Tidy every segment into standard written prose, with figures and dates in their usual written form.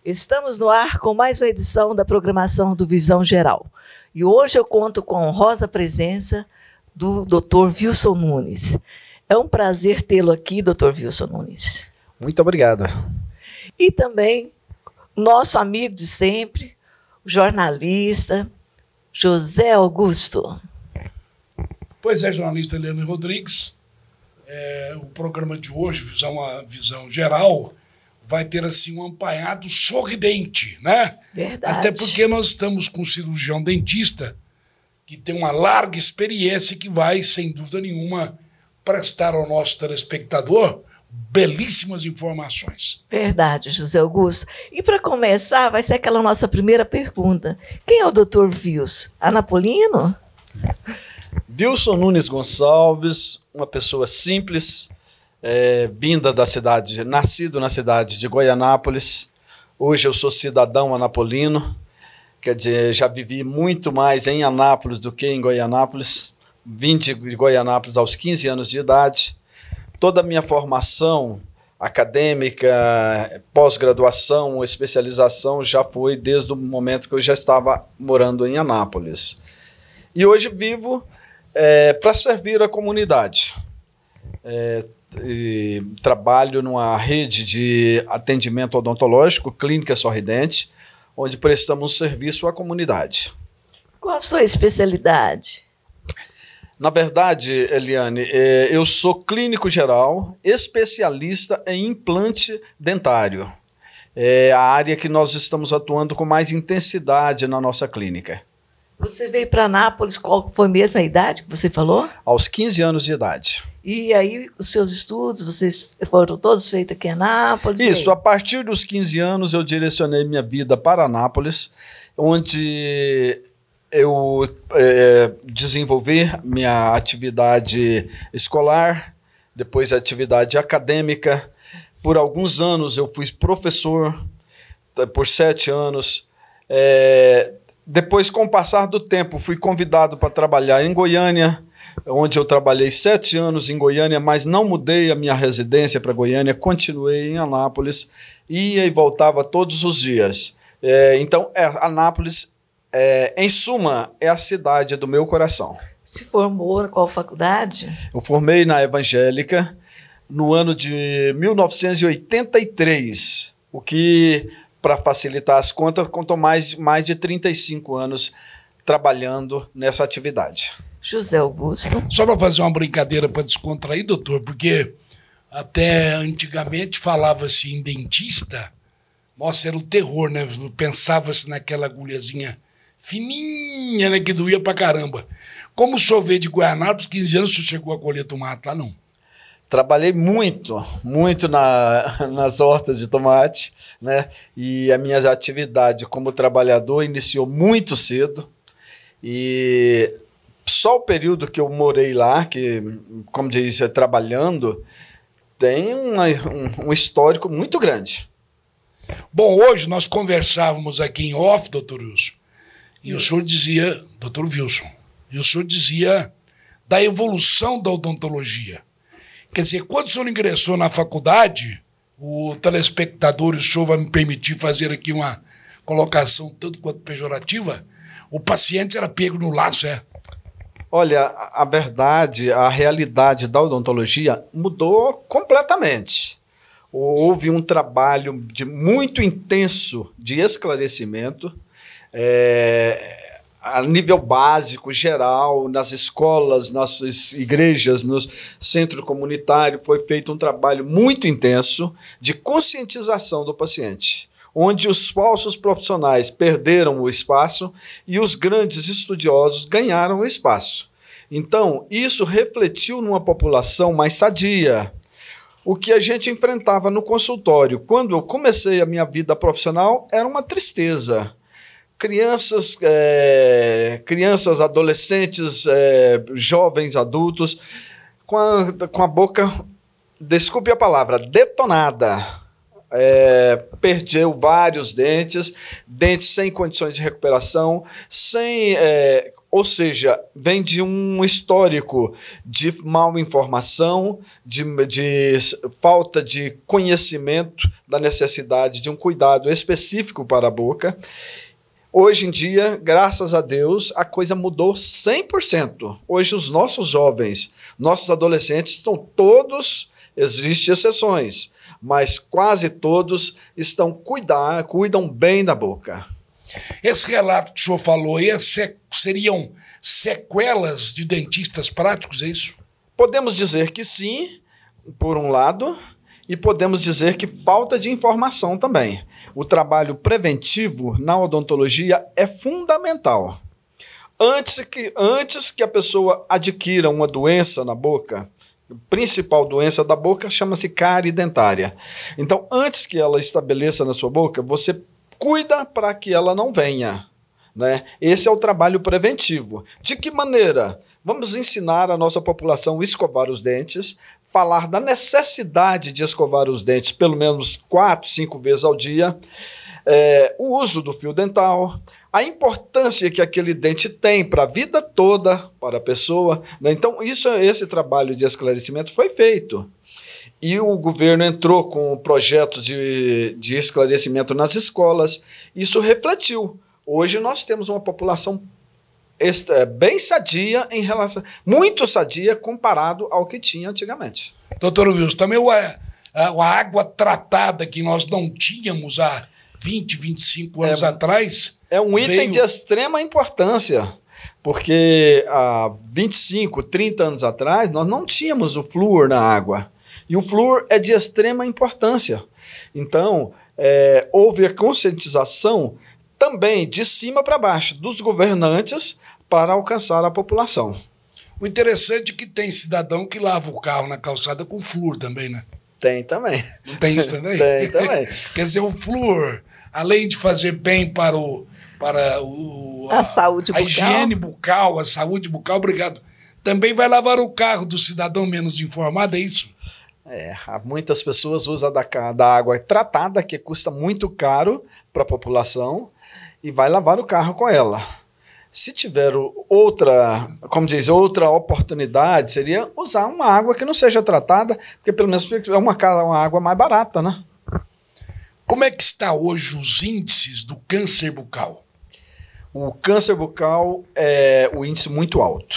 Estamos no ar com mais uma edição da programação do Visão Geral. E hoje eu conto com a honrosa presença do Dr. Wilson Nunes. É um prazer tê-lo aqui, Dr. Wilson Nunes. Muito obrigado. E também nosso amigo de sempre, o jornalista José Augusto. Pois é, jornalista Eliane Rodrigues. O programa de hoje, Visão Geral, vai ter assim um apanhado sorridente, né? Verdade. Até porque nós estamos com um cirurgião dentista que tem uma larga experiência e que vai, sem dúvida nenhuma, prestar ao nosso telespectador belíssimas informações. Verdade, José Augusto. E para começar, vai ser aquela nossa primeira pergunta. Quem é o Dr. Wilson? Anapolino? Wilson Nunes Gonçalves, uma pessoa simples, vinda da cidade, nascido na cidade de Goianápolis. Hoje eu sou cidadão anapolino, quer dizer, já vivi muito mais em Anápolis do que em Goianápolis. Vim de Goianápolis aos 15 anos de idade. Toda a minha formação acadêmica, pós-graduação, especialização já foi desde o momento que eu já estava morando em Anápolis. E hoje vivo para servir a comunidade. Trabalho numa rede de atendimento odontológico, Clínica Sorridente, onde prestamos serviço à comunidade. Qual a sua especialidade? Na verdade, Eliane, eu sou clínico geral, especialista em implante dentário. É a área que nós estamos atuando com mais intensidade na nossa clínica. Você veio para Anápolis, qual foi mesmo a idade que você falou? Aos 15 anos de idade. E aí, os seus estudos, vocês foram todos feitos aqui em Anápolis? Isso, a partir dos 15 anos eu direcionei minha vida para Anápolis, onde eu desenvolvi minha atividade escolar, depois a atividade acadêmica. Por alguns anos eu fui professor, por 7 anos. Depois, com o passar do tempo, fui convidado para trabalhar em Goiânia, onde eu trabalhei 7 anos em Goiânia, mas não mudei a minha residência para Goiânia, continuei em Anápolis, ia e voltava todos os dias. Então, Anápolis, em suma, é a cidade do meu coração. Se formou em qual faculdade? Eu formei na Evangélica no ano de 1983, o que, para facilitar as contas, contou mais de 35 anos trabalhando nessa atividade. José Augusto. Só para fazer uma brincadeira para descontrair, doutor, porque até antigamente falava-se em dentista, nossa, era o terror, né? Pensava-se naquela agulhazinha fininha, né, que doía pra caramba. Como o senhor veio de Goianápolis, 15 anos, o senhor chegou a colher tomate lá, não? Trabalhei muito nas hortas de tomate, né? E a minha atividade como trabalhador iniciou muito cedo. E só o período que eu morei lá, que, como disse, trabalhando, tem um histórico muito grande. Bom, hoje nós conversávamos aqui em off, doutor Wilson, e o senhor dizia, doutor Wilson, e o senhor dizia da evolução da odontologia. Quer dizer, quando o senhor ingressou na faculdade, o telespectador, o senhor vai me permitir fazer aqui uma colocação tanto quanto pejorativa, o paciente era pego no laço, Olha, a verdade, a realidade da odontologia mudou completamente. Houve um trabalho muito intenso de esclarecimento, a nível básico, geral, nas escolas, nas igrejas, no centro comunitário, foi feito um trabalho muito intenso de conscientização do paciente, onde os falsos profissionais perderam o espaço e os grandes estudiosos ganharam o espaço. Então, isso refletiu numa população mais sadia. O que a gente enfrentava no consultório, quando eu comecei a minha vida profissional, era uma tristeza. Crianças, adolescentes, jovens, adultos, com a boca, desculpe a palavra, detonada. Perdeu vários dentes sem condições de recuperação, sem Ou seja, vem de um histórico de mal informação, de falta de conhecimento da necessidade de um cuidado específico para a boca. Hoje em dia, graças a Deus, a coisa mudou 100%. Hoje os nossos jovens, nossos adolescentes estão todos, existem exceções, mas quase todos cuidam bem da boca. Esse relato que o senhor falou aí seriam sequelas de dentistas práticos, é isso? Podemos dizer que sim, por um lado, e podemos dizer que falta de informação também. O trabalho preventivo na odontologia é fundamental. Antes que a pessoa adquira uma doença na boca, a principal doença da boca chama-se cárie dentária. Então, antes que ela estabeleça na sua boca, você cuida para que ela não venha, né? Esse é o trabalho preventivo. De que maneira? Vamos ensinar a nossa população a escovar os dentes, falar da necessidade de escovar os dentes pelo menos 4, 5 vezes ao dia, o uso do fio dental, a importância que aquele dente tem para a vida toda, para a pessoa, né? Então, esse trabalho de esclarecimento foi feito. E o governo entrou com projetos de esclarecimento nas escolas. Isso refletiu. Hoje nós temos uma população bem sadia muito sadia comparado ao que tinha antigamente. Doutor Wilson, também a água tratada que nós não tínhamos há 20, 25 anos atrás... É um item de extrema importância, porque há 25, 30 anos atrás nós não tínhamos o flúor na água. E o flúor é de extrema importância. Então, houve a conscientização também de cima para baixo, dos governantes, para alcançar a população. O interessante é que tem cidadão que lava o carro na calçada com flúor também, né? Tem também. Não tem isso também? Tem também. Quer dizer, o flúor, além de fazer bem para a saúde bucal, a higiene bucal, a saúde bucal, obrigado, também vai lavar o carro do cidadão menos informado, é isso? Muitas pessoas usam da água tratada, que custa muito caro para a população, e vai lavar o carro com ela. Se tiver outra oportunidade, seria usar uma água que não seja tratada, porque pelo menos é uma água mais barata, né? Como é que está hoje os índices do câncer bucal? O câncer bucal é um índice muito alto.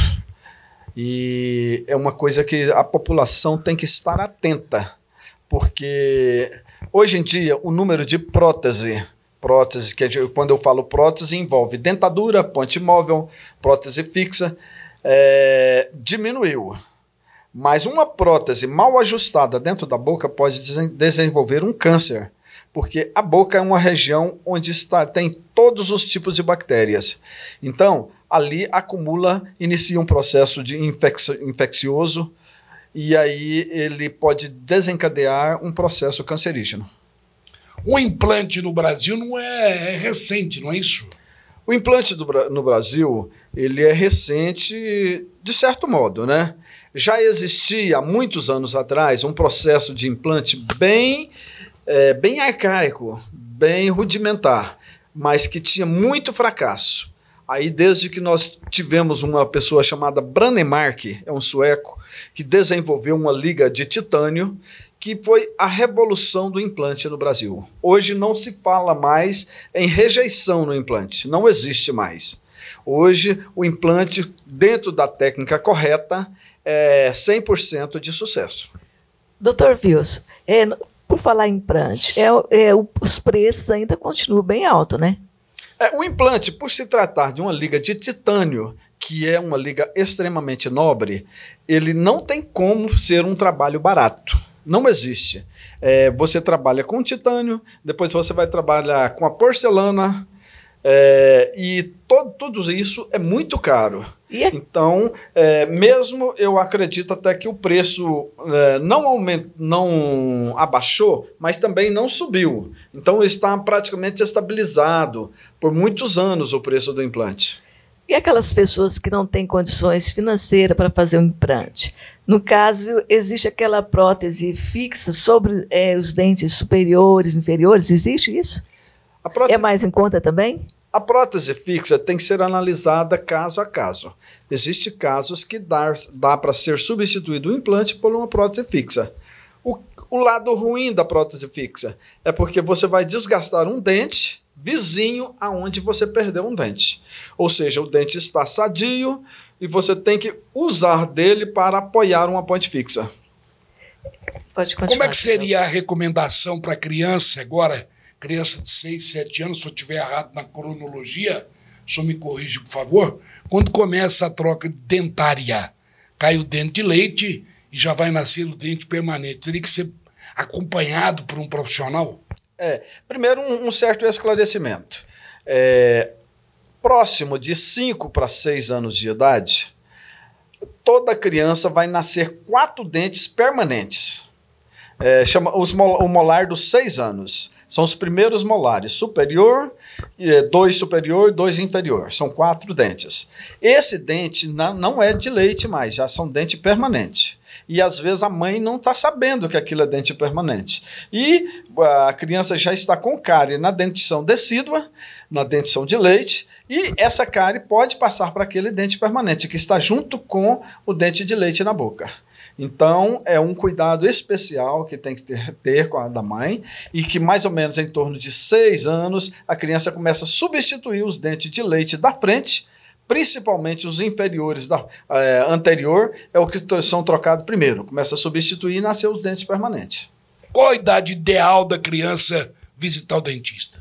E é uma coisa que a população tem que estar atenta, porque hoje em dia o número de prótese, quando eu falo prótese, envolve dentadura, ponte móvel, prótese fixa, diminuiu. Mas uma prótese mal ajustada dentro da boca pode desenvolver um câncer, porque a boca é uma região onde tem todos os tipos de bactérias. Então, ali inicia um processo de infeccioso, e aí ele pode desencadear um processo cancerígeno. O implante no Brasil não é recente, não é isso? O implante no Brasil, ele é recente de certo modo, né? Já existia há muitos anos atrás um processo de implante bem arcaico, bem rudimentar, mas que tinha muito fracasso. Aí, desde que nós tivemos uma pessoa chamada Brånemark, um sueco, que desenvolveu uma liga de titânio, que foi a revolução do implante no Brasil. Hoje não se fala mais em rejeição no implante, não existe mais. Hoje, o implante, dentro da técnica correta, é 100% de sucesso. Doutor Wilson, por falar em implante, os preços ainda continuam bem altos, né? O implante, por se tratar de uma liga de titânio, que é uma liga extremamente nobre, ele não tem como ser um trabalho barato. Não existe. Você trabalha com titânio, depois você vai trabalhar com a porcelana, e tudo isso é muito caro. Então, mesmo eu acredito até que o preço não abaixou, mas também não subiu. Então, está praticamente estabilizado por muitos anos o preço do implante. E aquelas pessoas que não têm condições financeiras para fazer um implante? No caso, existe aquela prótese fixa sobre os dentes superiores, inferiores? Existe isso? É mais em conta também? A prótese fixa tem que ser analisada caso a caso. Existem casos que dá para ser substituído o implante por uma prótese fixa. O lado ruim da prótese fixa é porque você vai desgastar um dente vizinho aonde você perdeu um dente. Ou seja, o dente está sadio e você tem que usar dele para apoiar uma ponte fixa. Pode continuar. Como é que seria a recomendação para criança agora, criança de 6, 7 anos, se eu estiver errado na cronologia, só me corrige, por favor, quando começa a troca dentária, cai o dente de leite e já vai nascer o dente permanente. Teria que ser acompanhado por um profissional? Primeiro, um certo esclarecimento. Próximo de 5 para 6 anos de idade, toda criança vai nascer 4 dentes permanentes. Chama o molar dos 6 anos. São os primeiros molares, superior, 2 superior e 2 inferior. São 4 dentes. Esse dente não é de leite mais, já são dente permanente. E às vezes a mãe não está sabendo que aquilo é dente permanente. E a criança já está com cárie na dentição decídua, na dentição de leite, e essa cárie pode passar para aquele dente permanente, que está junto com o dente de leite na boca. Então, é um cuidado especial que tem que ter com a da mãe, e que mais ou menos em torno de 6 anos, a criança começa a substituir os dentes de leite da frente, principalmente os inferiores anterior, é o que são trocados primeiro. Começa a substituir e nascer os dentes permanentes. Qual a idade ideal da criança visitar o dentista?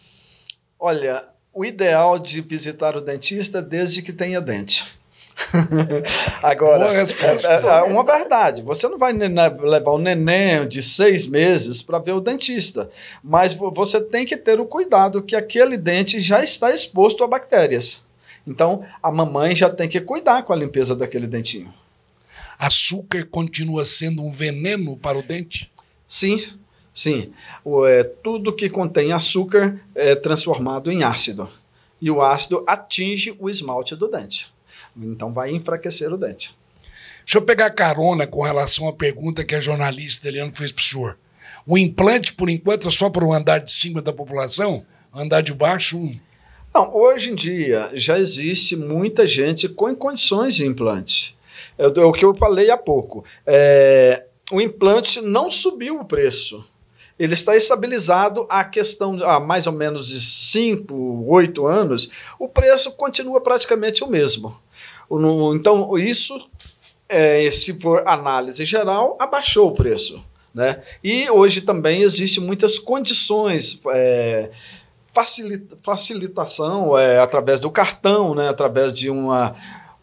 Olha, o ideal de visitar o dentista é desde que tenha dente. Agora, é uma verdade. Você não vai levar um neném de 6 meses para ver o dentista, mas você tem que ter o cuidado que aquele dente já está exposto a bactérias. Então, a mamãe já tem que cuidar com a limpeza daquele dentinho. Açúcar continua sendo um veneno para o dente? Sim, sim. Tudo que contém açúcar é transformado em ácido. E o ácido atinge o esmalte do dente. Então, vai enfraquecer o dente. Deixa eu pegar carona com relação à pergunta que a jornalista Eliane fez para o senhor. O implante, por enquanto, é só para o andar de cima da população? Andar de baixo... Não, hoje em dia já existe muita gente com condições de implante. É o que eu falei há pouco. O implante não subiu o preço. Ele está estabilizado há mais ou menos de 5, 8 anos. O preço continua praticamente o mesmo. Então, isso, se for análise geral, abaixou o preço, né? E hoje também existem muitas condições... facilitação através do cartão, né, através de uma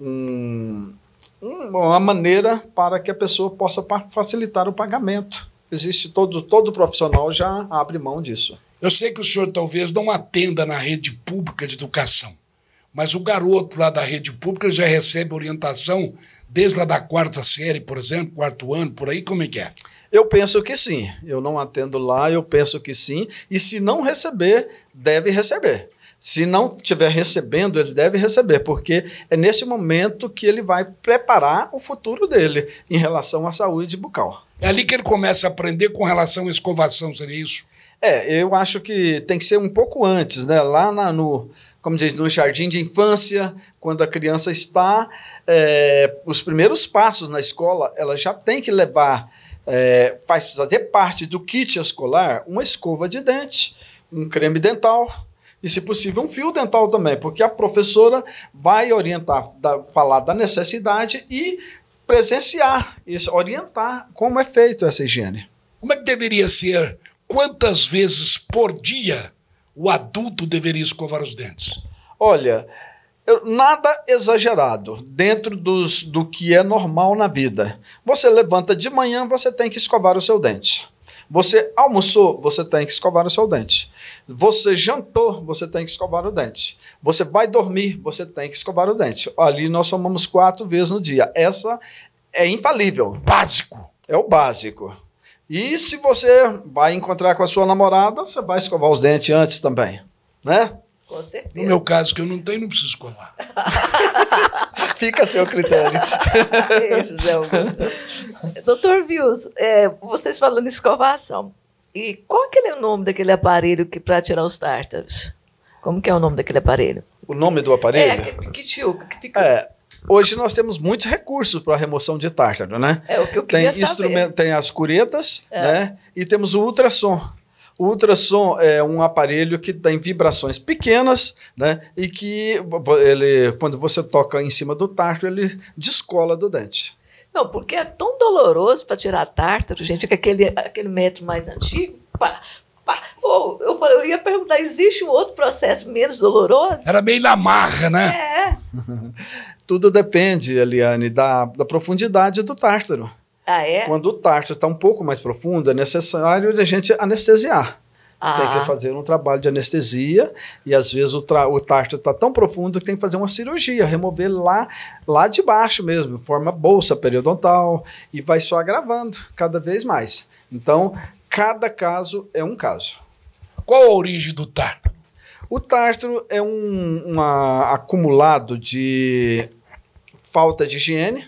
maneira para que a pessoa possa facilitar o pagamento. Existe todo profissional já abre mão disso. Eu sei que o senhor talvez não atenda na rede pública de educação, mas o garoto lá da rede pública já recebe orientação desde lá da 4ª série, por exemplo, 4º ano, por aí, como é que é? Eu penso que sim. Eu não atendo lá, eu penso que sim. E se não receber, deve receber. Se não estiver recebendo, ele deve receber, porque é nesse momento que ele vai preparar o futuro dele em relação à saúde bucal. É ali que ele começa a aprender com relação à escovação, seria isso? Eu acho que tem que ser um pouco antes, né? Lá como diz, no jardim de infância, quando a criança está, os primeiros passos na escola, ela já tem que levar... fazer parte do kit escolar uma escova de dente, um creme dental e, se possível, um fio dental também, porque a professora vai orientar, falar da necessidade e presenciar, orientar como é feito essa higiene. Como é que deveria ser? Quantas vezes por dia o adulto deveria escovar os dentes? Olha... nada exagerado, dentro do que é normal na vida. Você levanta de manhã, você tem que escovar o seu dente. Você almoçou, você tem que escovar o seu dente. Você jantou, você tem que escovar o dente. Você vai dormir, você tem que escovar o dente. Ali nós somamos 4 vezes no dia. Essa é infalível. Básico. É o básico. E se você vai encontrar com a sua namorada, você vai escovar os dentes antes também, né? Com certeza. No meu caso, que eu não tenho, não preciso escovar. Fica a seu critério. José Augusto. Doutor Wilson, vocês falando em escovação, e qual que é o nome daquele aparelho para tirar os tártaros? Como que é o nome daquele aparelho? O nome do aparelho? É, aquele piquitiuca que fica... Hoje nós temos muitos recursos para a remoção de tártaro, né? É o que eu queria saber. Tem as curetas, né? E temos o ultrassom. O ultrassom é um aparelho que tem vibrações pequenas, né? E que ele, quando você toca em cima do tártaro, ele descola do dente. Não, porque é tão doloroso para tirar tártaro, gente, que aquele método mais antigo, eu ia perguntar, existe um outro processo menos doloroso? Era meio na marra, né? É. Tudo depende, Eliane, da profundidade do tártaro. Ah, é? Quando o tártaro está um pouco mais profundo, é necessário a gente anestesiar. Tem que fazer um trabalho de anestesia e, às vezes, o tártaro está tão profundo que tem que fazer uma cirurgia, remover lá de baixo mesmo, forma bolsa periodontal, e vai só agravando cada vez mais. Então, cada caso é um caso. Qual a origem do tártaro? O tártaro é um acumulado de falta de higiene,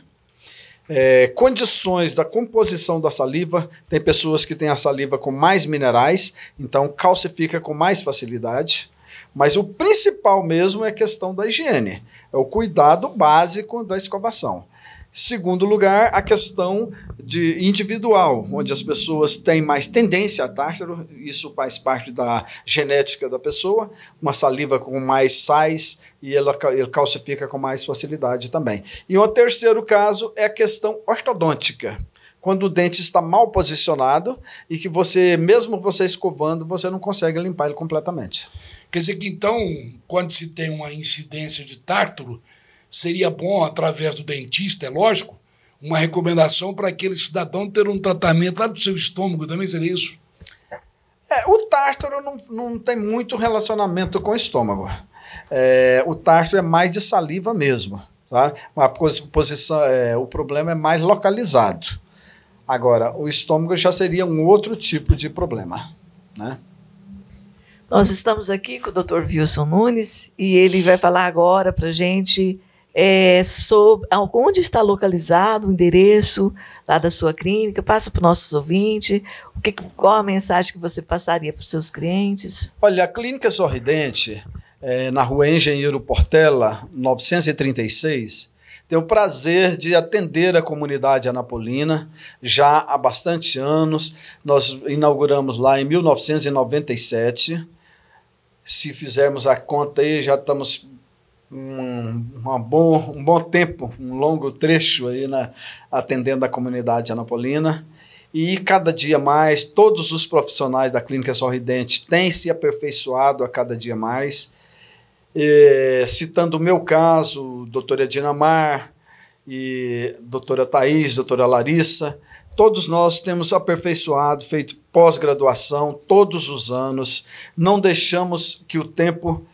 condições da composição da saliva. Tem pessoas que têm a saliva com mais minerais, então calcifica com mais facilidade. Mas o principal mesmo é a questão da higiene, é o cuidado básico da escovação. Segundo lugar, a questão individual, onde as pessoas têm mais tendência a tártaro, isso faz parte da genética da pessoa, uma saliva com mais sais e ele calcifica com mais facilidade também. E um terceiro caso é a questão ortodôntica, quando o dente está mal posicionado e que mesmo você escovando, você não consegue limpar ele completamente. Quer dizer que, então, quando se tem uma incidência de tártaro, seria bom, através do dentista, é lógico, uma recomendação para aquele cidadão ter um tratamento lá do seu estômago também, seria isso? O tártaro não tem muito relacionamento com o estômago. O tártaro é mais de saliva mesmo. Tá? O problema é mais localizado. Agora, o estômago já seria um outro tipo de problema, né? Nós estamos aqui com o Dr. Wilson Nunes e ele vai falar agora para a gente sobre onde está localizado o endereço lá da sua clínica. Passa para os nossos ouvintes, qual a mensagem que você passaria para os seus clientes? Olha, a Clínica Sorridente, na Rua Engenheiro Portela, 936, tem o prazer de atender a comunidade anapolina já há bastante anos. Nós inauguramos lá em 1997. Se fizermos a conta aí, já estamos um bom tempo, um longo trecho aí atendendo a comunidade anapolina. E cada dia mais, todos os profissionais da Clínica Sorridente têm se aperfeiçoado a cada dia mais. Citando o meu caso, doutora Dinamar, e doutora Thaís, doutora Larissa, todos nós temos aperfeiçoado, feito pós-graduação todos os anos, não deixamos que o tempo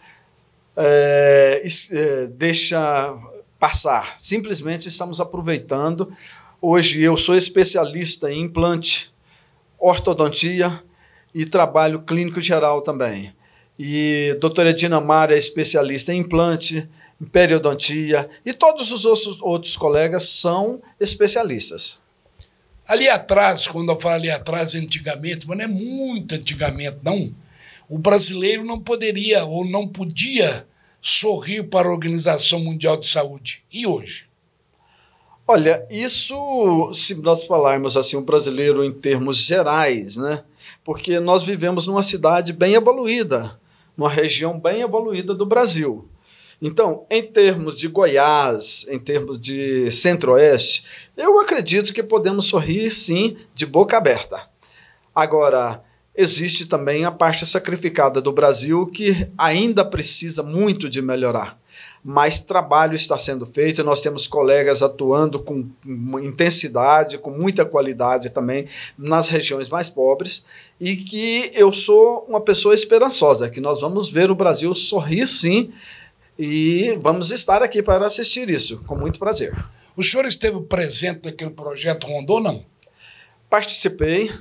deixa passar, simplesmente estamos aproveitando. Hoje eu sou especialista em implante, ortodontia e trabalho clínico geral também. E a doutora Dinamar é especialista em implante, em periodontia, e todos os outros colegas são especialistas. Ali atrás, quando eu falo ali atrás, antigamente, mas não é muito antigamente, não, o brasileiro não poderia ou não podia sorrir para a Organização Mundial de Saúde. E hoje? Olha, isso, se nós falarmos assim, o brasileiro em termos gerais, né? Porque nós vivemos numa cidade bem evoluída, numa região bem evoluída do Brasil. Então, em termos de Goiás, em termos de Centro-Oeste, eu acredito que podemos sorrir, sim, de boca aberta. Agora, existe também a parte sacrificada do Brasil que ainda precisa muito de melhorar. Mas trabalho está sendo feito, nós temos colegas atuando com intensidade, com muita qualidade também nas regiões mais pobres, e que eu sou uma pessoa esperançosa, que nós vamos ver o Brasil sorrir sim, e vamos estar aqui para assistir isso, com muito prazer. O senhor esteve presente naquele projeto Rondô, não? Participei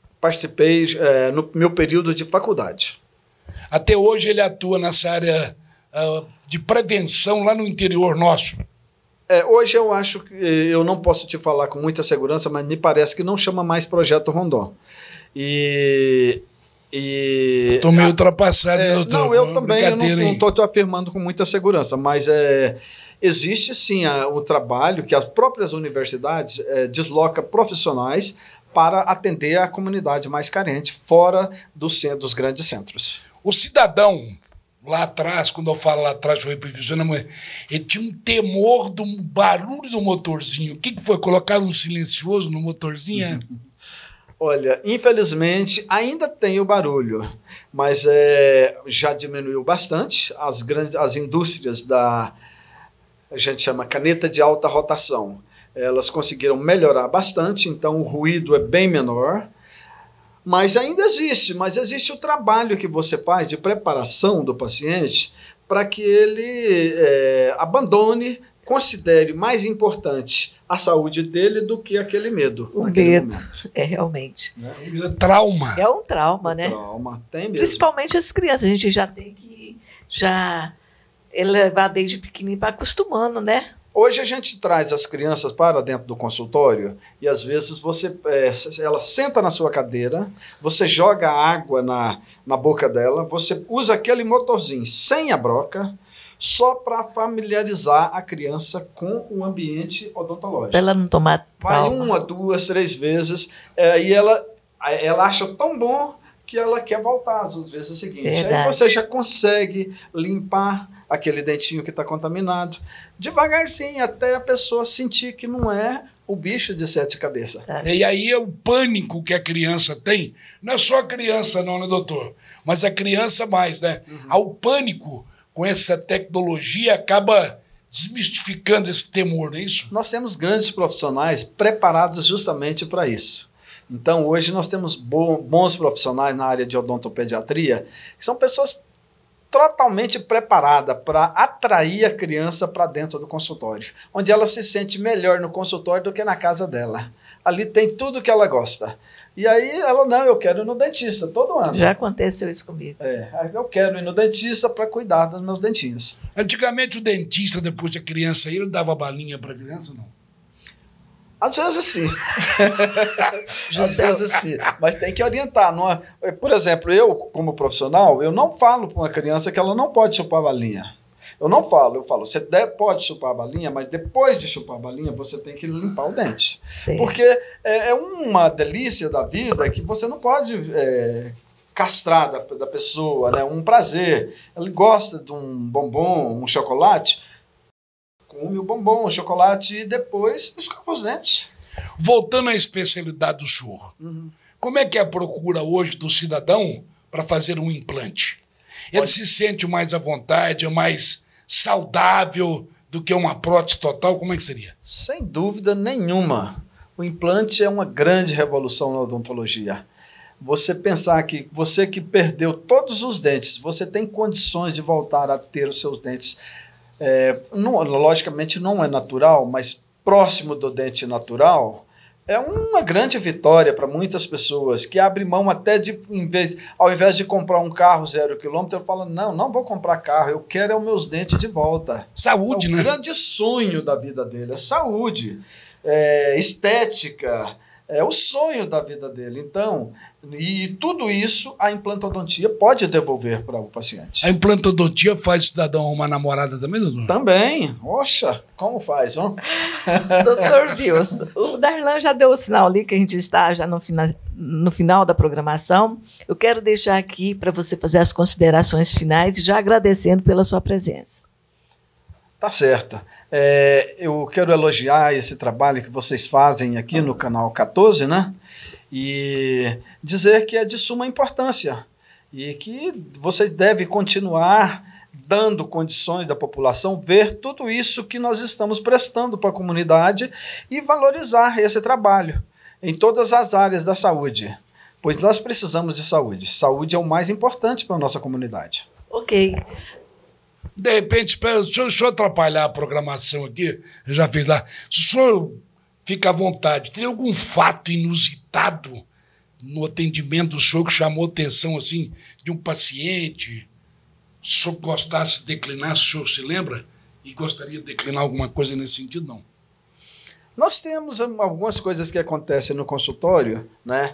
no meu período de faculdade. Até hoje ele atua nessa área de prevenção lá no interior nosso. Hoje eu acho que, eu não posso te falar com muita segurança, mas me parece que não chama mais Projeto Rondô. E Estou meio ultrapassado, doutor. Não, eu também não estou afirmando com muita segurança, mas existe sim o trabalho que as próprias universidades deslocam profissionais para atender a comunidade mais carente, fora dos grandes centros. O cidadão, lá atrás, quando eu falo lá atrás, ele tinha um temor do barulho do motorzinho. O que foi? Colocar um silencioso no motorzinho? Olha, infelizmente, ainda tem o barulho, mas já diminuiu bastante. As indústrias a gente chama caneta de alta rotação, elas conseguiram melhorar bastante, então o ruído é bem menor. Mas ainda existe o trabalho que você faz de preparação do paciente para que ele abandone, considere mais importante a saúde dele do que aquele medo. O medo, realmente. Trauma. É um trauma, né? Trauma, tem mesmo. Principalmente as crianças, a gente já tem que levar desde pequenininho para acostumando, né? Hoje a gente traz as crianças para dentro do consultório e às vezes ela senta na sua cadeira, você joga água na boca dela, você usa aquele motorzinho sem a broca, só para familiarizar a criança com o ambiente odontológico. Para ela não tomar trauma. Vai 1, 2, 3 vezes, e ela acha tão bom que ela quer voltar às vezes seguintes. Aí você já consegue limpar aquele dentinho que está contaminado, devagarzinho, até a pessoa sentir que não é o bicho de 7 cabeças. E aí é o pânico que a criança tem, não é só a criança não, né, doutor? Mas a criança mais, né? O pânico com essa tecnologia acaba desmistificando esse temor, não é isso? Nós temos grandes profissionais preparados justamente para isso. Então, hoje nós temos bons profissionais na área de odontopediatria, que são pessoas totalmente preparadas para atrair a criança para dentro do consultório, onde ela se sente melhor no consultório do que na casa dela. Ali tem tudo que ela gosta. E aí eu quero ir no dentista todo ano. Já aconteceu isso comigo. Eu quero ir no dentista para cuidar dos meus dentinhos. Antigamente o dentista, depois da criança, ele dava balinha para a criança, não? Às vezes sim. Às vezes sim. Mas tem que orientar. Por exemplo, eu, como profissional, eu não falo para uma criança que ela não pode chupar a balinha. Eu não falo, eu falo, você pode chupar a balinha, mas depois de chupar a balinha, você tem que limpar o dente. Sim. Porque é uma delícia da vida que você não pode castrar da pessoa, né? Um prazer. Ele gosta de um bombom, um chocolate, come o bombom, o chocolate e depois escova os dentes. Voltando à especialidade do senhor, como é que é a procura hoje do cidadão para fazer um implante? Ele se sente mais à vontade, mais saudável do que uma prótese total? Como é que seria? Sem dúvida nenhuma. O implante é uma grande revolução na odontologia. Você pensar que você que perdeu todos os dentes, você tem condições de voltar a ter os seus dentes. Logicamente não é natural, mas próximo do dente natural, é uma grande vitória para muitas pessoas que abrem mão até ao invés de comprar um carro 0 km, falam, não vou comprar carro, eu quero os meus dentes de volta. Saúde, né? É o grande sonho da vida dele, é saúde, estética, é o sonho da vida dele. Então, e tudo isso a implantodontia pode devolver para o paciente. A implantodontia faz o cidadão arrumar namorada também, doutor? Também. Oxa, como faz, ó? Doutor Wilson, o Darlan já deu o sinal ali que a gente está já no final da programação. Eu quero deixar aqui para você fazer as considerações finais e já agradecendo pela sua presença. Tá certo. Eu quero elogiar esse trabalho que vocês fazem aqui no Canal 14, né? E dizer que é de suma importância e que vocês devem continuar dando condições da população ver tudo isso que nós estamos prestando para a comunidade e valorizar esse trabalho em todas as áreas da saúde, pois nós precisamos de saúde. Saúde é o mais importante para a nossa comunidade. Ok. De repente, deixa eu atrapalhar a programação aqui, eu já fiz lá. Se o senhor fica à vontade, tem algum fato inusitado no atendimento do senhor que chamou atenção, assim, de um paciente? Se o senhor gostasse de declinar, se o senhor se lembra? E gostaria de declinar alguma coisa nesse sentido, não? Nós temos algumas coisas que acontecem no consultório, né?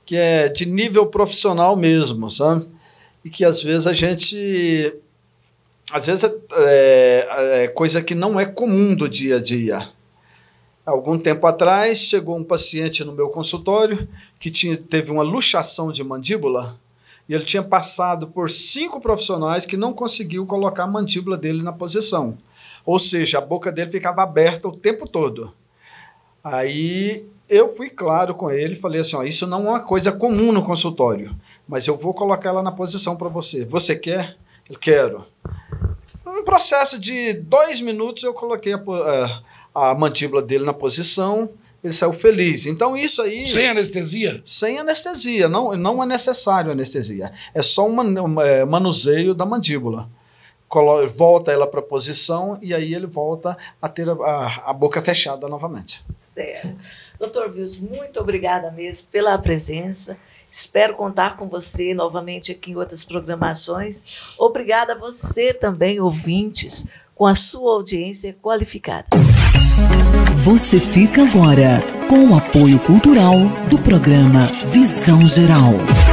que é de nível profissional mesmo, sabe? E que às vezes a gente... Às vezes é coisa que não é comum do dia a dia. Algum tempo atrás, chegou um paciente no meu consultório que teve uma luxação de mandíbula e ele tinha passado por 5 profissionais que não conseguiu colocar a mandíbula dele na posição. Ou seja, a boca dele ficava aberta o tempo todo. Aí eu fui claro com ele, falei assim, ó, isso não é uma coisa comum no consultório, mas eu vou colocar ela na posição para você. Você quer? Eu quero. Um processo de 2 minutos eu coloquei a mandíbula dele na posição, ele saiu feliz. Então isso aí... Sem anestesia? Sem anestesia, não é necessário anestesia. É só um manuseio da mandíbula. Volta ela para a posição e aí ele volta a ter a boca fechada novamente. Certo. Doutor Wilson, muito obrigada mesmo pela presença. Espero contar com você novamente aqui em outras programações. Obrigada a você também, ouvintes, com a sua audiência qualificada. Você fica agora com o apoio cultural do programa Visão Geral.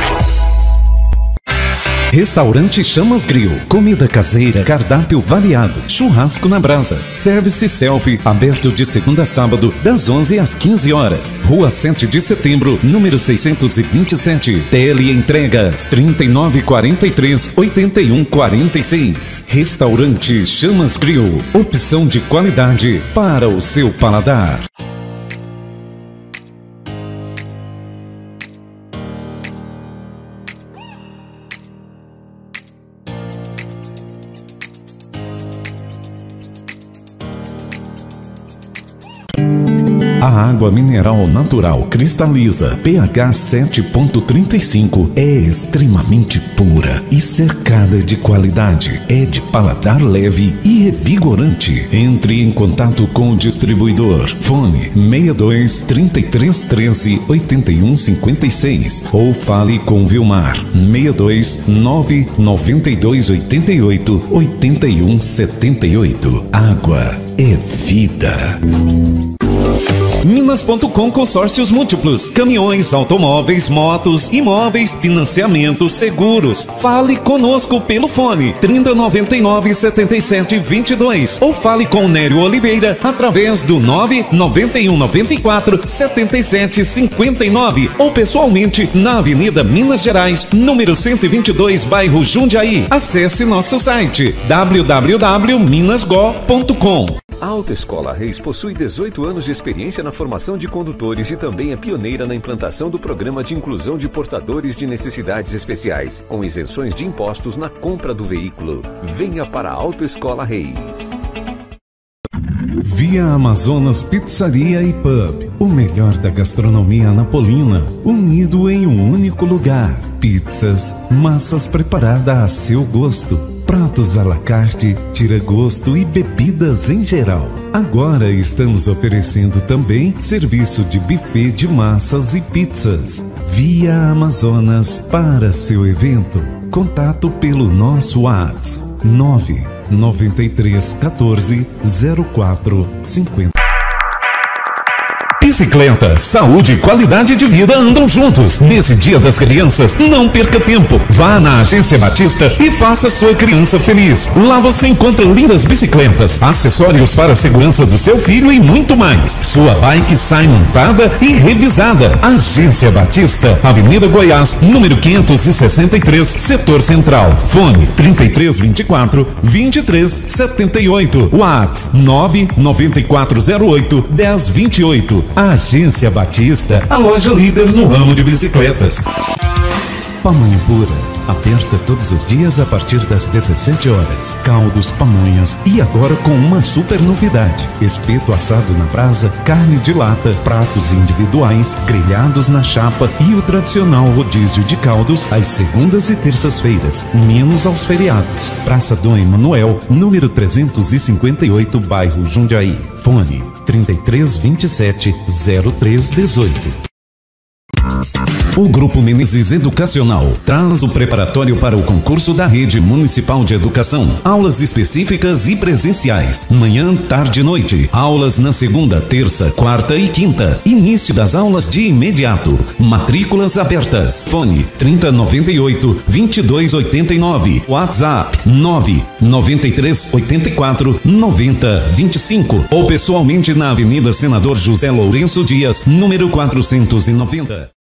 Restaurante Chamas Grill, comida caseira, cardápio variado, churrasco na brasa, service selfie, aberto de segunda a sábado, das 11 às 15 horas. Rua 7 de Setembro, número 627. Tele entregas 3943-8146. Restaurante Chamas Grill, opção de qualidade para o seu paladar. A água mineral natural cristaliza pH 7.35 é extremamente pura e cercada de qualidade. É de paladar leve e revigorante. Entre em contato com o distribuidor. Fone 62 33 13 81 56 ou fale com Vilmar 62 9 92 88 81 78. Água é vida. Minas.com Consórcios Múltiplos, caminhões, automóveis, motos, imóveis, financiamento, seguros. Fale conosco pelo fone 3099-7722 ou fale com Nério Oliveira através do 99194-7759 ou pessoalmente na Avenida Minas Gerais, número 122, bairro Jundiaí. Acesse nosso site www.minasgo.com. A Autoescola Reis possui 18 anos de experiência na formação de condutores e também é pioneira na implantação do programa de inclusão de portadores de necessidades especiais, com isenções de impostos na compra do veículo. Venha para a Autoescola Reis. Via Amazonas Pizzaria e Pub, o melhor da gastronomia napolina, unido em um único lugar. Pizzas, massas preparadas a seu gosto, pratos à la carte, tira-gosto e bebidas em geral. Agora estamos oferecendo também serviço de buffet de massas e pizzas. Via Amazonas para seu evento. Contato pelo nosso WhatsApp 99314 0450. Bicicleta, saúde e qualidade de vida andam juntos. Nesse Dia das Crianças, não perca tempo. Vá na Agência Batista e faça sua criança feliz. Lá você encontra lindas bicicletas, acessórios para a segurança do seu filho e muito mais. Sua bike sai montada e revisada. Agência Batista, Avenida Goiás, número 563, Setor Central. Fone 3324-2378. WhatsApp 99408-1028. Agência Batista, a loja líder no ramo de bicicletas. Pamonha pura, aberta todos os dias a partir das 17 horas. Caldos, pamonhas e agora com uma super novidade: espeto assado na brasa, carne de lata, pratos individuais, grelhados na chapa e o tradicional rodízio de caldos às segundas e terças-feiras, menos aos feriados. Praça Dom Emanuel, número 358, bairro Jundiaí. Fone 3327-0318. O Grupo Menezes Educacional traz o preparatório para o concurso da Rede Municipal de Educação. Aulas específicas e presenciais. Manhã, tarde e noite. Aulas na segunda, terça, quarta e quinta. Início das aulas de imediato. Matrículas abertas. Fone 3098-2289. WhatsApp 99384-9025. Ou pessoalmente na Avenida Senador José Lourenço Dias, número 490.